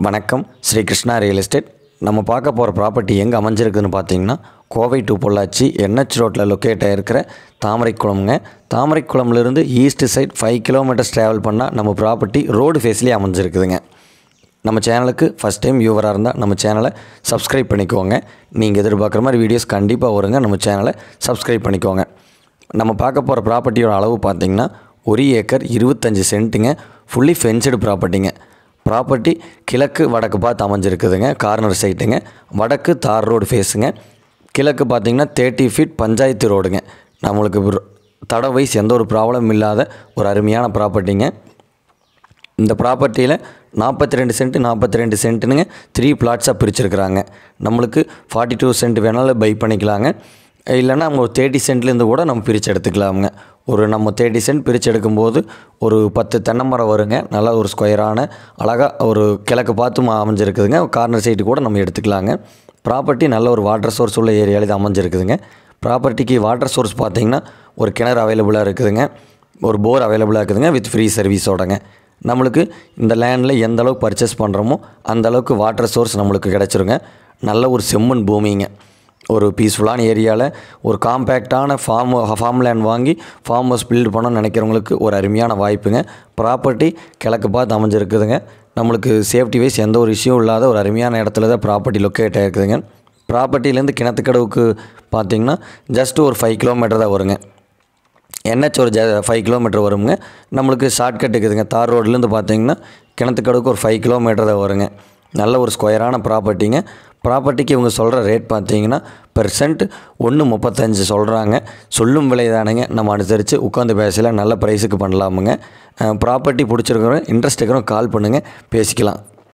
வணக்கம் Sri Krishna real estate. நம்ம பார்க்க போகிற ப்ராப்பர்ட்டி எங்கே அமைஞ்சிருக்குதுன்னு பார்த்தீங்கன்னா கோவை டு பொள்ளாச்சி NH ரோட்டில் லொக்கேட் ஆகிருக்கிற தாமரைக்குளம்ங்க. தாமரைக்குளம்லேருந்து ஈஸ்ட் சைட் 5 கிலோமீட்டர்ஸ் ட்ராவல் பண்ணால் நம்ம ப்ராப்பர்ட்டி ரோடு ஃபேஸ்லேயே அமைஞ்சிருக்குதுங்க. நம்ம சேனலுக்கு ஃபஸ்ட் டைம் வியூவராக இருந்தால் நம்ம சேனலை சப்ஸ்கிரைப் பண்ணிக்கோங்க. நீங்கள் எதிர்பார்க்குற மாதிரி வீடியோஸ் கண்டிப்பாக வருங்க. நம்ம சேனலை சப்ஸ்கிரைப் பண்ணிக்கோங்க. நம்ம பார்க்க போகிற ப்ராப்பர்ட்டியோட அளவு பார்த்திங்கன்னா 1 ஏக்கர் 25 சென்ட்டுங்க. ஃபுல்லி ஃபென்ஸ்டு ப்ராப்பர்ட்டிங்க. ப்ராப்பர்ட்டி கிழக்கு வடக்கு பார்த்து அமைஞ்சிருக்குதுங்க. கார்னர் சைட்டுங்க. வடக்கு தார் ரோடு ஃபேஸுங்க. கிழக்கு பார்த்திங்கன்னா 30 ஃபீட் பஞ்சாயத்து ரோடுங்க. நம்மளுக்கு தட வைஸ் எந்த ஒரு ப்ராப்ளம் இல்லாத ஒரு அருமையான ப்ராப்பர்ட்டிங்க. இந்த ப்ராப்பர்ட்டியில் 42 சென்ட் 42 சென்ட்டுனுங்க 3 பிளாட்ஸாக பிரிச்சுருக்குறாங்க. நம்மளுக்கு 42 சென்ட் வேணாலும் பை பண்ணிக்கலாங்க. இல்லைன்னா நம்ம ஒரு 30 சென்ட்லேருந்து கூட நம்ம பிரித்து எடுத்துக்கலாமுங்க. நம்ம 30 சென்ட் பிரித்து எடுக்கும்போது ஒரு 10 தென்னை மரம் வருங்க. நல்லா ஒரு ஸ்கொயரான அழகாக ஒரு கிழக்கு பார்த்து அமைஞ்சிருக்குதுங்க. கார்னர் சைட்டு கூட நம்ம எடுத்துக்கலாங்க. ப்ராப்பர்ட்டி நல்ல ஒரு வாட்டர் சோர்ஸ் உள்ள ஏரியாவில் இது அமைஞ்சிருக்குதுங்க. ப்ராப்பர்ட்டிக்கு வாட்டர் சோர்ஸ் பார்த்திங்கன்னா ஒரு கிணறு அவைலபிளாக இருக்குதுங்க. ஒரு போர் அவைலபிளாக இருக்குதுங்க வித் ஃப்ரீ சர்வீஸோடங்க. நம்மளுக்கு இந்த லேண்டில் எந்த அளவுக்கு பர்ச்சேஸ் பண்ணுறோமோ அந்தளவுக்கு வாட்டர் சோர்ஸ் நம்மளுக்கு கிடச்சிருங்க. நல்ல ஒரு செம்மண் பூமிங்க. ஒரு பீஸ்ஃபுல்லான ஏரியாவில் ஒரு காம்பேக்டான ஃபார்ம் லேண்ட் வாங்கி ஃபார்ம் ஹவுஸ் பில்டு பண்ணணும்னு நினைக்கிறவங்களுக்கு ஒரு அருமையான வாய்ப்புங்க. ப்ராப்பர்ட்டி கிழக்கு பார்த்து அமைஞ்சிருக்குதுங்க. நம்மளுக்கு சேஃப்டி வைஸ் எந்த ஒரு இஷ்யூ இல்லாத ஒரு அருமையான இடத்துல தான் ப்ராப்பர்ட்டி லொக்கேட் ஆகிருக்குதுங்க. ப்ராப்பர்ட்டிலேருந்து கிணத்துக்கடவுக்கு பார்த்திங்கன்னா ஜஸ்ட் ஒரு 5 கிலோமீட்டர் தான் வருங்க. NH ஒரு 5 கிலோமீட்டர் வருங்க. நம்மளுக்கு ஷார்ட்கட் இருக்குதுங்க. தார் ரோட்லேருந்து பார்த்திங்கன்னா கிணத்துக்கடவுக்கு ஒரு 5 கிலோமீட்டர் தான் வருங்க. நல்ல ஒரு ஸ்கொயரான ப்ராப்பர்ட்டிங்க. ப்ராப்பர்ட்டிக்கு இவங்க சொல்கிற ரேட் பார்த்தீங்கன்னா பெர்சென்ட் 1.35 சொல்கிறாங்க. சொல்லும் விலை தானுங்க. நம்ம அனுசரித்து உட்காந்து பேசல நல்ல ப்ரைஸுக்கு பண்ணலாமுங்க. ப்ராப்பர்ட்டி பிடிச்சிருக்கிறோம் இன்ட்ரெஸ்ட் இருக்கிறோம் கால் பண்ணுங்கள், பேசிக்கலாம்.